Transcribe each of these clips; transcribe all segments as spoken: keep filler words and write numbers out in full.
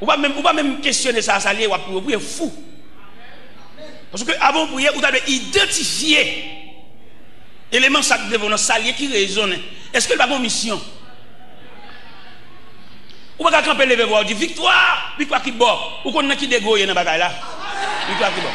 Ou pas même, ou pas même questionner ça, ça lié, ou vous êtes fou. Parce que avant de prier, vous avez identifié l'élément de vos saliers qui résonne. Est-ce que c'est pas une mission? Ou pas camper lever voir dit victoire, victoire qui bon. Ou qu'on a qui dégoûté dans bagaille là. Victoire qui bon.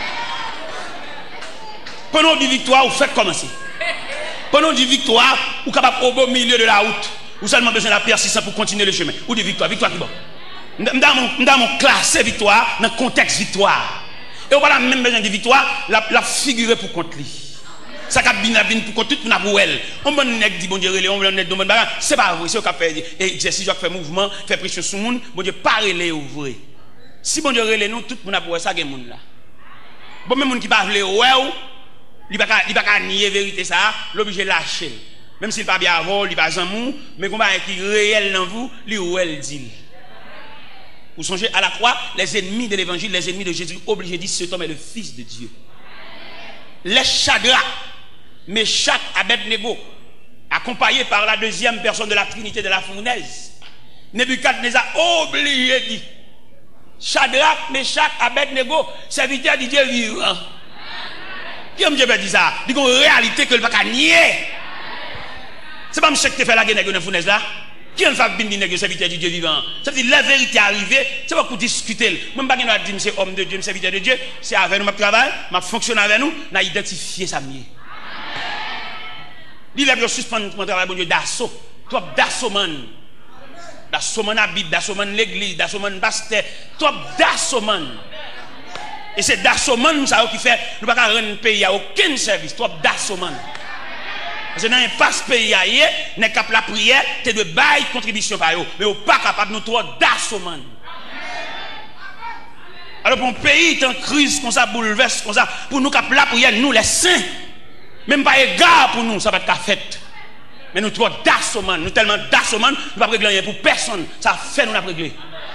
Pendant dit victoire, vous faites commencer. Pendant dit victoire, vous capable au beau milieu de la route. Vous seulement besoin de la persistance pour continuer le chemin. Ou dit victoire, victoire qui bon. Dans mon dans mon classe victoire, dans le contexte victoire. Et on va même besoin de victoire, la, la figurer pour contre lui. Ça cap bien bien pour contre tout pour elle. On bon nèg dit bon Dieu relé, on bon nèg bon bagarre, c'est pas vrai, c'est au cap faire exercice, je faire mouvement, faire pression sur monde, bon Dieu pas relé ou vrai. Si bon Dieu relé nous tout monde a pour ça gen monde là. Bon même monde qui pas vle ouais ou, il pas il pas nier vérité ça, l'obligé lâcher. Même s'il pas bien avant, il pas zamou, mais combat qui réel dans vous, lui ou elle dit. Vous songez à la croix, les ennemis de l'évangile, les ennemis de Jésus, obligés de dire cet homme est le fils de Dieu. Les Shadrach, Meshach, Abednego, accompagnés par la deuxième personne de la Trinité de la fournaise, Nebuchadnezzar obligé de dire Shadrach, Meshach, Abednego, serviteurs de Dieu vivant. Qui aime Dieu dit ça? Il y a une réalité que le va pas nier. C'est pas monsieur qui fait la guerre dans la fournaise là. Qui en fait bien dire serviteur de Dieu vivant? Ça veut dire la vérité arrivée, c'est pas pour discuter. Même pas qu'il a dit c'est homme de Dieu, serviteur de Dieu, c'est avec nous m'a travail, m'a fonctionné avec nous, n'a identifié ça mieux. Il a bien suspendre mon travail bon Dieu d'assaut. Toi d'assaut man. D'assaut man habite, d'assaut man l'église, d'assaut man pasteur, toi d'assaut man. Et c'est d'assaut man ça qui fait nous pas rendre pays à aucun service, toi d'assaut man. Parce que dans un passe pays ailleurs, n'est capable la prière, tu de bailler contribution par eux, mais on pas capable nous trois d'assommant. Alors pour un pays en crise comme ça bouleverse comme ça, pour nous capable la prière nous les saints, même pas égard pour nous ça va être fait. Mais nous trois d'assommant, nous tellement d'assommant, nous pas régler rien pour personne, ça fait nous la régler.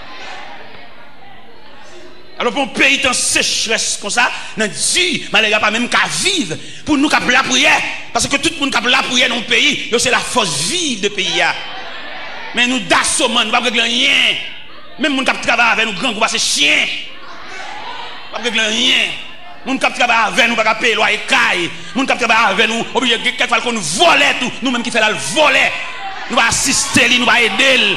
Alors pour un pays en sécheresse comme ça, nous dit, mais il n'y a pas même qu'à vivre pour nous capable la prière. Parce que tout le monde qui a la prière dans le pays, c'est la force vive de pays. Mais nous d'assommant, nous ne pouvons pas régler rien. Même les gens qui travaillent avec nous, grands groupes, c'est chien. Nous ne pouvons pas régler rien. Les gens qui travaillent avec nous, nous ne pouvons pas payer loyer caille. Les gens qui travaillent avec nous, obligés quelquefois qu'on nous vole tout. Nous-mêmes qui faisons le voler, nous allons assister, nous allons aider.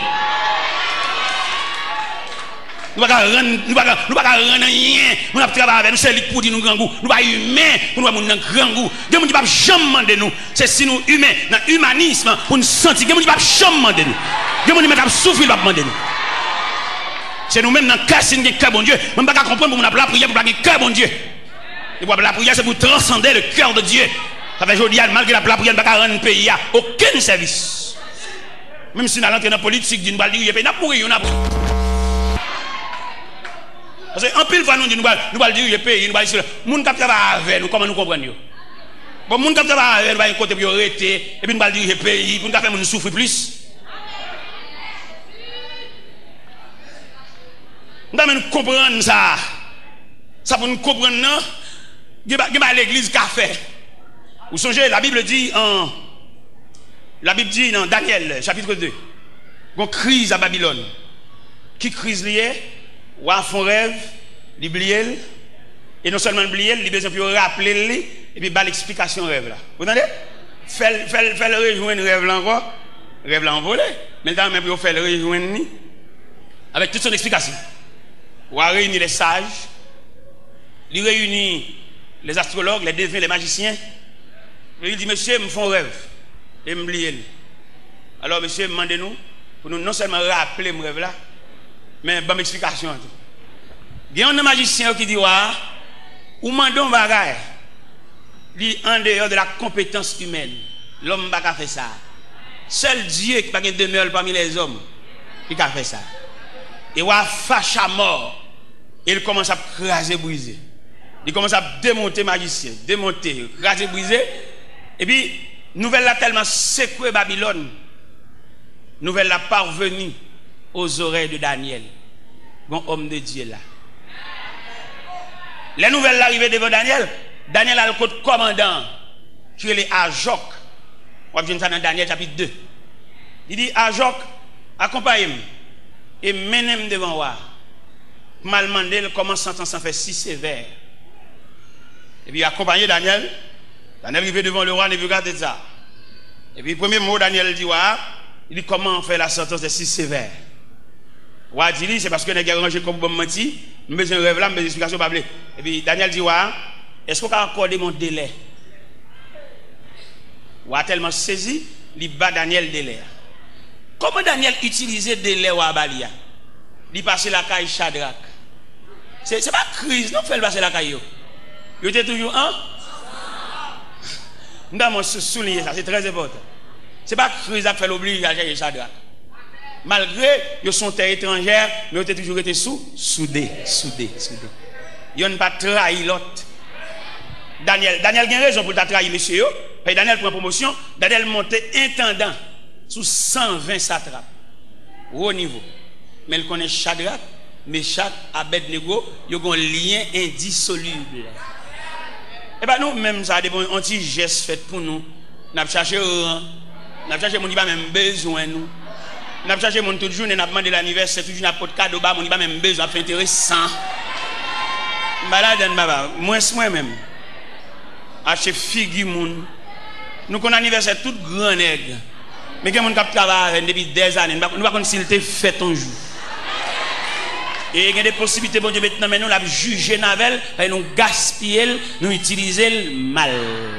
Nous ne pouvons pas rendre rien. Nous ne pouvons pas avec nous, c'est lui pour dire nous grand goût. Nous ne sommes pas humains pour nous avoir un grand goût. Nous ne pouvons pas jamais demander nous. C'est si nous humains, dans l'humanisme, pour nous sentir. Nous ne pouvons pas jamais demander nous. Nous ne pouvons pas souffrir pour demander nous. C'est nous-mêmes dans le cas, c'est nous bon Dieu. Nous ne pouvons pas comprendre pour nous la prière, pour nous cœur bon Dieu. Et pour la prière, c'est pour transcender le cœur de Dieu. Ça fait aujourd'hui, malgré la prière, nous ne pouvons pas rendre un pays à aucun service. Même si nous allons entrer dans la politique, nous allons dire, nous allons mourir, nous allons mourir. Parce qu'en pile fois nous disons, nous allons dire, pays, nous allons dire, nous allons avec nous, comment nous comprenons. Bon, nous allons avec nous, nous allons côté pour arrêter, et puis nous allons dire, pays, pour nous faire nous souffrir plus. Nous allons comprendre ça. Ça pour nous comprendre, non? Il y a l'église qui a fait. Vous songez, la Bible dit en. La Bible dit dans Daniel, chapitre deux, une crise à Babylone. Qui crise liée? Ou à fond rêve, l'oublier, et non seulement l'oublier, il a besoin de rappeler, et puis, bah, l'explication rêve là. Vous entendez? Fait le rejoindre rêve là encore, rêve là envolé, mais dans même pour faire le rejoindre, avec toute son explication. Ou à réunir les sages, il réunit les astrologues, les devins, les magiciens, et il dit, monsieur, me font rêve, et me oublier. Alors, monsieur, demandez-nous, pour nous non seulement rappeler mon rêve là, mais bonne explication. Il y a un magicien qui dit, ou mandons bagaille, dit en dehors de la compétence humaine, l'homme n'a pas fait ça. Seul Dieu qui n'a pas demeure parmi les hommes qui a fait ça. Et wa fâche à mort, il commence à craser, briser. Il commence à démonter magicien, démonter, craser, briser. Et puis, nouvelle là tellement secoué Babylone, nouvelle là parvenue aux oreilles de Daniel, bon homme de Dieu là. Les nouvelles arrivées devant Daniel, Daniel a le code commandant qui est les Ajok. On va ça dans Daniel chapitre deux. Il dit Ajok, accompagne-moi et menez-moi devant moi. mal mandé, comment sentence en fait si sévère. Et puis, il a accompagné Daniel. Daniel arrivé devant le roi Nebuchadnezzar. Et puis, le premier mot, Daniel dit, ouais, il dit, comment on fait la sentence de si sévère? Roi dit, c'est parce que les gens ont rangé comme bon menti, mais besoin de rêve là, mais explications pas. Et puis, Daniel dit, ouais, est-ce qu'on peut accorder mon délai? Roi tellement saisi, il bat Daniel délai. Comment Daniel utilisait délai ou abalia? Il passait la caille Shadrach. C'est n'est pas crise, non, fait passer la caille. Il était toujours un. Nous devons souligner ça, c'est très important. Ce n'est pas crise qui fait l'obligation de Shadrach. Malgré qu'ils sont terre étrangère, mais ils ont toujours été sous, soudés, soudés, soudés. Ils n'ont pas trahi l'autre. Daniel, Daniel a raison pour trahir monsieur. Daniel prend promotion, Daniel montait intendant sous cent vingt satrapes. Au niveau. Mais il connaît Shadrach, Meshach, Abednego, ils ont un lien indissoluble. Et bien nous, même ça, des bons anti-gestes faits pour nous. Nous avons cherché, nous avons cherché, mon pas même besoin nous. Nous avons cherché, mon toute journée, nous avons demandé l'anniversaire, toujours nous avons cadeau, mon pas même besoin, c'est intéressant. Malade, moi, moi même. Acheter figure, nous avons un anniversaire tout grand nègre. Mais quand on travaille depuis des années, nous ne savons pas s'il était fait un jour. Et il y a des possibilités, bon Dieu, maintenant, mais nous l'avons jugé Navel, et nous gaspillé, nous utilisé le mal.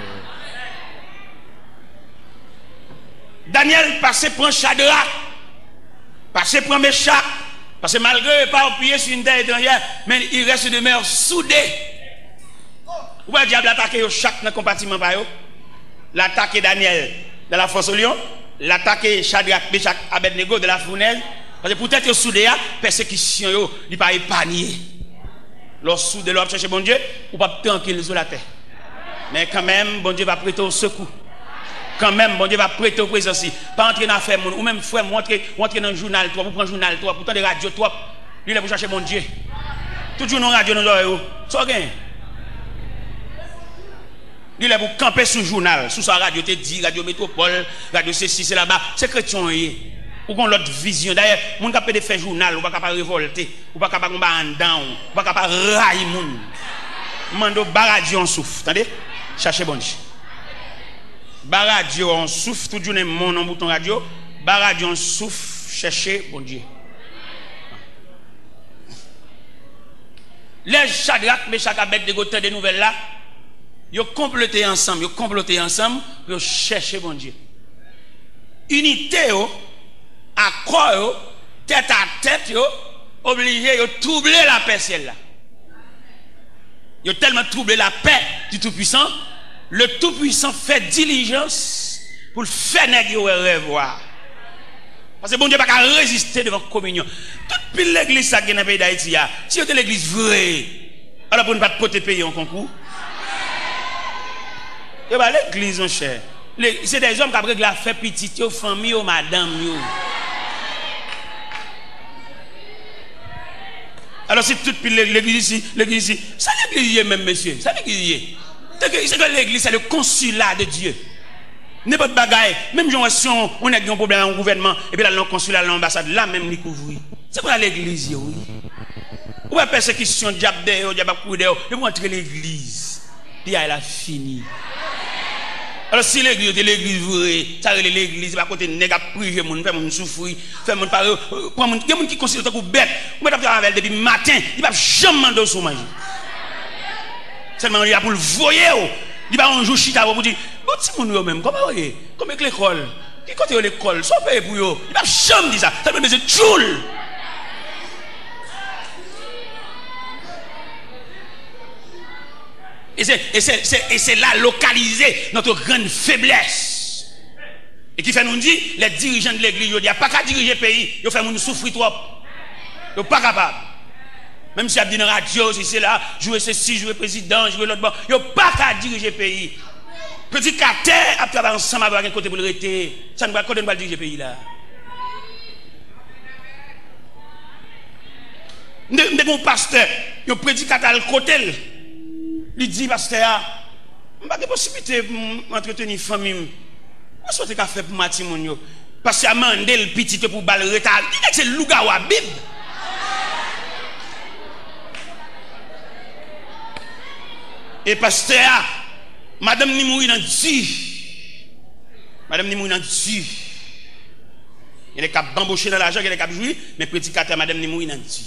Daniel passait pour Shadrach, passait pour Meshach, parce que malgré ne pas appuyer sur une terre étrangère, mais il reste demeure soudé. Où est le diable attaquer chaque compartiment par eux? L'attaquer Daniel de la fosse au lion, l'attaquer Shadrach, Meshach, Abednego de la fournaise. Parce que peut-être que soudé la persécution yo, il pas épargné. Lorsque soudé l'homme chercher bon Dieu, ou pas tranquille sur la terre. Mais quand même, bon Dieu va prêter au secours. Quand même, bon Dieu va prêter au présence. Pas entrer dans l'affaire, ou même frère, montrer, montrer dans le journal, toi, pour prendre le journal, toi, pour prendre des radios, toi, lui, il est pour chercher bon Dieu. Toujours dans la radio, nous avons. Ça gagne. Il est pour camper sur le journal, sur sa radio, te dit, radio métropole, radio ceci, c'est là-bas. C'est chrétien. Ou qu'on l'autre vision. D'ailleurs, mon capable de faire journal, ou pas capable de révolter, ou pas capable de en down, ou pas capable de railler moun. Mando baradio en souffle, attendez? Cherchez bon Dieu. Baradio en souffle, tout journée mon en bouton radio, baradio en souffle, cherchez bon Dieu. Les Shadrach, Meshach, Abednego des nouvelles là, ils ont comploté ensemble, ils ont comploté ensemble pour chercher bon Dieu. Unité, oh, accord, tête à tête, obligé de troubler la paix ciel là. Ils ont tellement troublé la paix du Tout-Puissant, le Tout-Puissant fait diligence pour le faire négocier revoir. Parce que bon Dieu n'a pas résister devant la communion. Toute l'église qui est dans le pays d'Haïti, si vous êtes l'église vraie, alors pour ne pas porter payer en concours. Et bien l'église, mon cher, c'est des hommes qui ont réglé la fait petite, aux familles, aux madame. Alors c'est toute l'église ici, l'église ici. Ça l'église même, monsieur. Ça l'église. C'est que l'église, c'est le consulat de Dieu. N'importe bagaille, même si on a un problème dans le gouvernement, et puis là, le consulat, l'ambassade, là même, il couvre. C'est quoi l'église, oui? Ou la persécution, diable de, diable de, et vous entrez l'église. Puis elle a fini. Alors si l'église est l'église vraie, ça c'est l'église, pas côté négat privé, mon fait mon souffrir, fait mon parler, prend mon, il y a mon qui considère comme bête, on va faire avec depuis matin, il va jamais demander au manger. Seulement il a pour le voyer, il va un jour chita pour dire, bon si mon même, comment voyez, comme avec l'école, qui côté l'école, soit payé pour eux, il va jamais dire ça, ça veut dire tchoul. Et c'est là localisé notre grande faiblesse. Et qui fait nous dire, les dirigeants de l'église, ils disent, pas qu'à diriger le pays, ils font nous souffrir trop. Ils ne sont pas capables. Même si ils dit dans la radio, si c'est là, jouer ceci, jouer président, jouer l'autre, ils ne sont pas qu'à diriger le pays. Petit carter, à travailler ensemble avec un côté pour le rester. Ça ne va pas diriger le pays là. Nous avons un pasteur, il prédit à le côté. Il dit, pasteur, je n'ai pas de possibilité d'entretenir une famille. Je ne sais pas faire pour ma timon. Parce que je le petit pour balle retard. Il dit que c'est le loup à Bib. Et pasteur, madame ni mourir dans Dieu. Madame ni mourir dans Dieu. Il est capable d'embaucher dans l'argent, il est capable de jouir, mais prédicateur, madame ni mourir dans Dieu.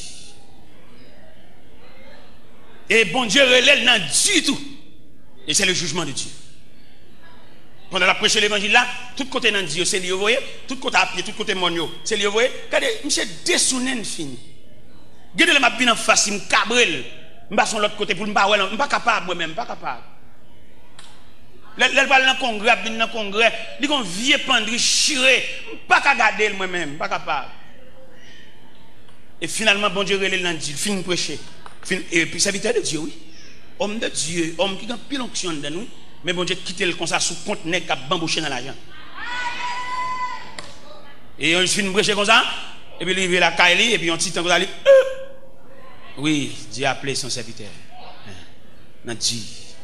Et bon Dieu relève dans Dieu tout. Et c'est le jugement de Dieu. Pendant la prêche l'évangile là, tout côté dans Dieu, c'est lui, vous voyez, tout côté à pied, tout côté monio, c'est lui, vous voyez. Regardez, monsieur dessounen fini. Regardez le m'a bien en face, il me cabrel. Je ne suis pas l'autre côté pour me pas, je ne suis pas capable moi-même, pas capable. Elle va dans le congrès, dans le congrès, il y a un vieux pendri chiré, je ne suis pas capable de moi-même, pas capable. Et finalement, bon Dieu relève dans Dieu, fin prêcher. Et puis serviteur de Dieu, oui. Homme de Dieu, homme qui a pile onction de nous. Mais bon Dieu quitte le comme ça sous compte nèg qui a bambouché dans l'argent. Et on finit prêcher comme ça, et puis il arrive la Kaili, et puis on petit temps comme ça, euh. Oui, Dieu a appelé son serviteur. Dans Dieu.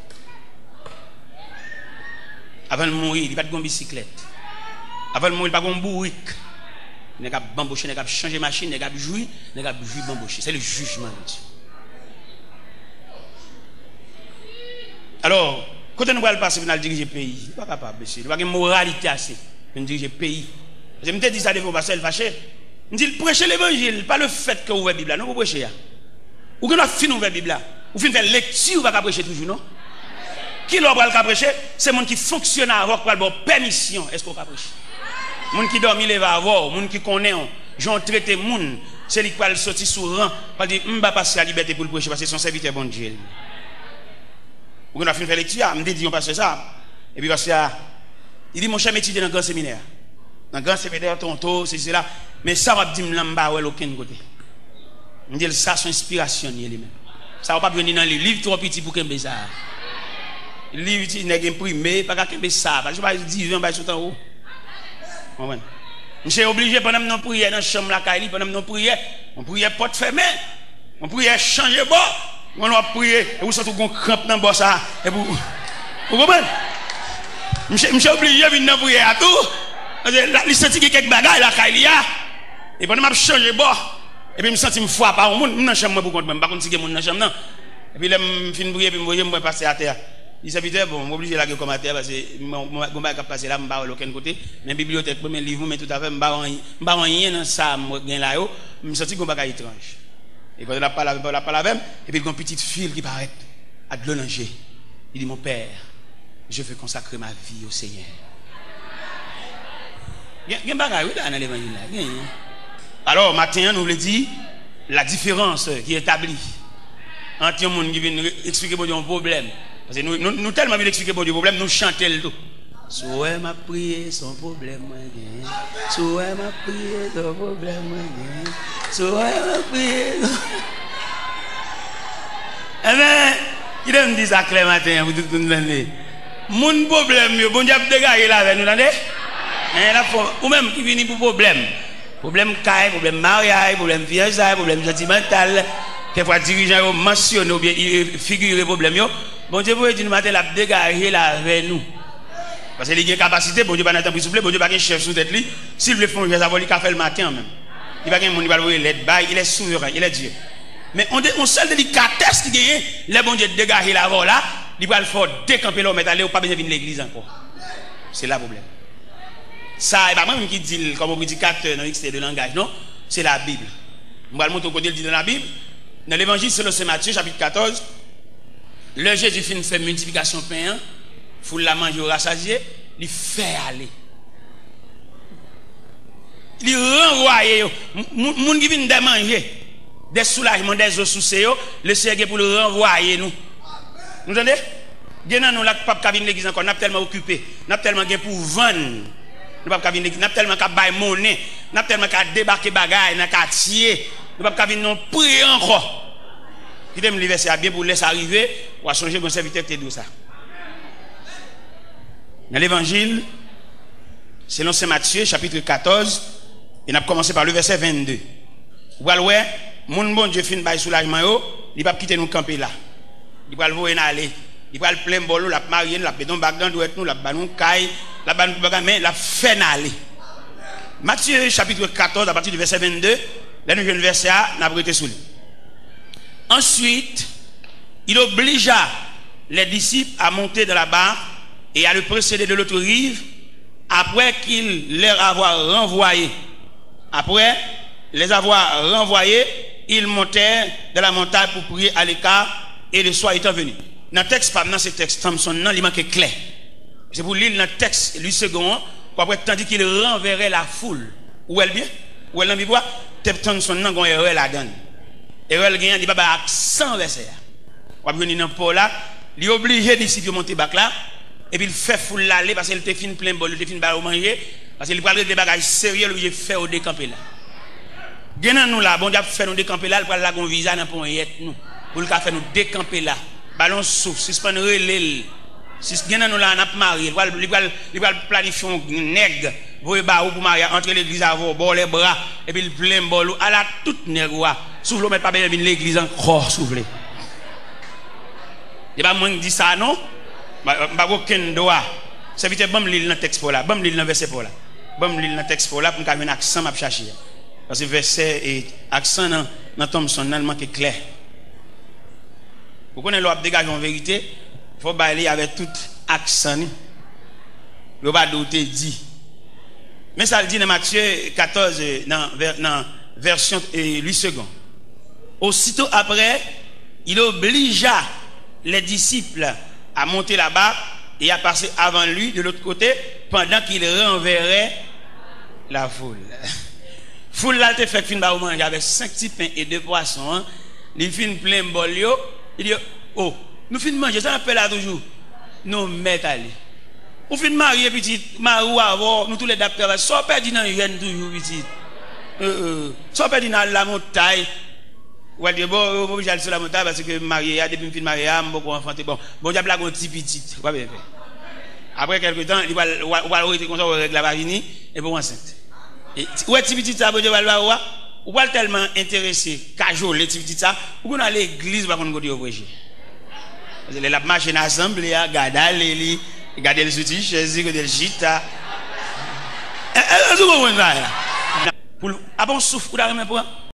Avant de mourir, il n'y a pas de bicyclette. Avant de mourir, il n'y a pas de bourrique. Il n'y a pas de bambouché, il n'y a pas de changer de machine, il n'y a pas de jouir, il n'y a pas de jouir bambouché. C'est le jugement de Dieu. Alors, quand on va passer pour diriger le pays, pas capable, monsieur. Il n'y a pas de moralité assez pour diriger le pays. Je me dis ça devant passer le fâché. Je me dis prêcher l'évangile, pas le fait que vous ouvrez la Bible. Non, vous prêchez. Ou que nous finissons ouvrir la Bible. Ou finissons faire lecture, vous ne prêcher toujours, non? Qui l'a prêcher? C'est le monde qui fonctionne avant pour avoir permission. Est-ce qu'on va prêcher? Le monde qui dort, il va avoir. Le monde qui connaît, j'en traite le monde. C'est lui qui va sortir sur rang. Il dit, je ne vais pas passer à la liberté pour le prêcher parce que c'est son serviteur bon Dieu. Ou qu'on a fait lecture, je me dis on passe ça. Et puis parce que il dit mon cher étudiant dans le grand séminaire. Dans le grand séminaire Tonto, c'est cela. Mais ça va dire là m'ba ouais aucun côté. Me dit ça son inspiration lui-même. Ça va pas venir dans les livres trop petit pour qu'un ça. Le livre il n'est imprimé pas qu'un ça, parce que pas dire on va sur en haut. Comprendre. Monsieur obligé pendant nous prier dans chambre la Kaili pendant nous prier, on priait porte fermée. On priait changer bord. On va prier, et vous sentez qu'on crampe dans le boss. Et vous, vous comprenez? Je suis obligé de venir prier à tout. Je sens qu'il y a quelques bagages là, et pendant que je change de bord, et puis je me sens que je fois par un monde, je suis dans la chambre pour contre, je ne sais pas si je suis dans la chambre. Et puis là, je finis de prier, et puis je me passer à terre. Il s'habite, bon, je suis obligé de la comme à terre parce que je ne vais pas passer là, je ne vais pas de l'aucun côté. Mais la bibliothèque, premier livre, mais tout à fait, je ne vais pas rien dans ça, je suis là, je me sens que je suis étrange. Et quand on a parlé avec lui, et puis il y a une petite fille qui paraît à de l'onanger. Il dit, mon père, je veux consacrer ma vie au Seigneur. Il y a un bagage dans l'évangile. Alors, maintenant, nous voulons dire la différence qui est établie entre les gens qui viennent expliquer un problème. Parce que nous, nous, nous tellement bien expliquer un problème, nous chantons le tout. Souhait m'a prié, son problème moi gain. Souhait m'a prié, son problème moi gain. Souhait m'a prié. Eh bien, il me dit ça clair matin pour tout le monde. Mon problème, bon Dieu a dégagé là avec nous, attendez? Ou même qui vient pour problème. Problème caille, problème mariage, problème fiançailles, problème sentimental. Quelquefois dirigeant mentionne ou bien figure problème yo. Bon Dieu vous dit nous matin la dégager là avec nous. Parce qu'il a une capacité, bon Dieu pas n'attend plus souffler, bon Dieu pas un chef sous tête lui. S'il veut faire un geste, il va faire le matin même. Il va gagner mon niveau, il est souverain, il est Dieu. Mais on on seul délicatesse qui gagne, les bon Dieu dégager là là, il va le faire décamper l'homme et aller ou pas besoin de venir l'église encore. C'est là le problème. Ça, et pas moi qui dit comme prédicateur dans l'extérieur de langage, non, c'est la Bible. On va le montrer au côté, il dit dans la Bible, dans l'évangile selon Saint Matthieu, chapitre quatorze, le Jésus finit fait multiplication pain, foule la manger au rassasié, il fait aller. Il renvoie, moun qui vient de manger, des soulagements, des eaux sous le Seigneur pour le renvoyer nous. Vous entendez? Nous nous la pas venir l'église encore, nous sommes tellement occupés, nous sommes tellement pour vendre. Nous ne pouvons pas venir, nous tellement qu'à bailler monnaie, nous tellement qu'à débarquer bagaille, nous qu'à tirer, nous ne pouvons pas venir non prier encore. Qui t'aime le verset bien pour laisser arriver, pour changer mon serviteur qui dit ça. Dans l'évangile, selon Saint Matthieu, chapitre quatorze, il a commencé par le verset vingt-deux. Vous voyez, mon bon Dieu fin bail soulagement, il ne va pas quitter nous camper là. Il va le voir aller. Il va le plein bolo, la marier, la pédon bagdan doit être nous, la banon caille, la banon mais la fait aller. Matthieu chapitre quatorze à partir du verset vingt-deux, là nous le verset A, n'a pas été sous lui. Ensuite, il obligea les disciples à monter dans la barque et à le précéder de l'autre rive, après qu'il leur avoir renvoyé. Après les avoir renvoyés, ils montèrent dans la montagne pour prier à l'écart, et le soir étant venu. Dans le texte, dans ce texte, Samson, non, il manque clair. C'est pour lire dans le texte, lui second, après, tandis qu'il renverrait la foule. Où elle bien? Où elle n'a pas Samson, non, il y a la donne. Et elle gagne, il n'y a pas accent verset. On va venir dans Paul là, il est obligé de monter bac là, et puis il fait foule l'aller parce qu'il était fin plein bol, il était fin bal manger, parce qu'il parle des bagages sérieux, il fait au décamper là. Gagnant nous là, bon Dieu fait nous décamper là, il prend la gon visa dans pour nous. Pour le faire nous décamper là. Ballon souffle, suspendre relais. Si gagnant nous là, on a marié, il va il va planifier un nègre, pour ba ou pour marier entre l'église avant, bord les bras et puis le plein bol à la toute nègre. Souffle mettre pas bien l'église encore souffler. Il pas moins dit ça non? Ba aucun droit. Ça veut dire bam lire dans texte pour là, bam lire dans verset pour là. Bam lire dans texte pour là pour qu'on ait un accent m'a chercher. Parce que verset et accent dans dans Thomson nan manque clair. Vous connaissez l'op dégage en vérité, il faut bailler avec tout accent. Le pas douter dit. Mais ça le dit dans Matthieu quatorze dans dans version huit secondes. Aussitôt après, il obligea les disciples à monter la barque et à passer avant lui de l'autre côté pendant qu'il renverrait la foule. Foule là, te fait fin ba manger avec cinq petits pains et deux poissons. Hein. Il fin plein bol yo. Il dit oh, nous fin manger, ça appelle là toujours. Nous mettons aller. Ou fin marier petit, marou avant, nous tous les d'après, soit perdu dans jeune toujours petit. Euh soit perdu dans la montagne. Ouais, de bon, bon, j'allais sur la montagne parce que marié, depuis fin marié, beaucoup enfanté bon. Bon, j'ai blague un petit petit. Pas bien fait. Après quelques temps, il va va rester comme ça avec la varini et bon enceinte. Ouais, petit petit ça, bon Dieu va le voir. Ou pas tellement intéressé, cajole, les petits petits ça, ou qu'on a l'église, va qu'on go prêcher. Parce que la marche en assemblée, garder les, garder le soutien, chaise, garder le gita. Est-ce que vous comprenez ça? Pour, ah bon, souffle, ou d'arriver pour